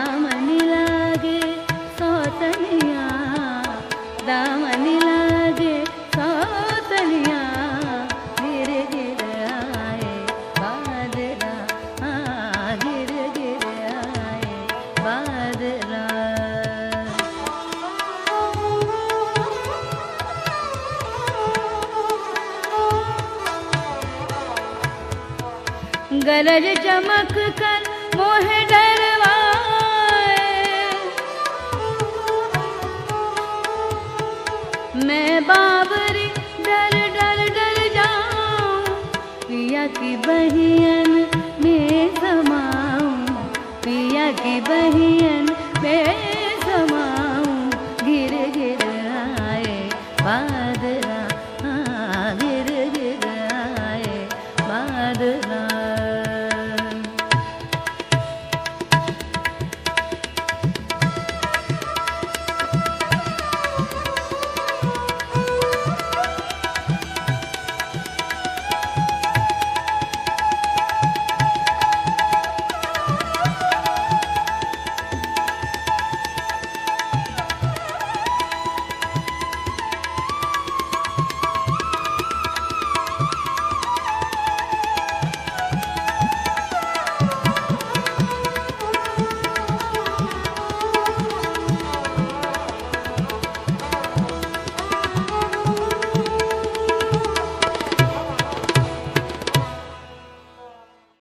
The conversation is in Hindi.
दामनी लागे सौतनिया, दामनी लागे सौतनिया, गिर गिर आए बादला, हाँ गिर गिर आए बादला। गरज चमक कर मोहे डरवाए, मैं बाबरी डर डर डर जाऊं, पिया की बहियन में समाऊं, पिया की बहियन में समाऊं, गिर गिर आए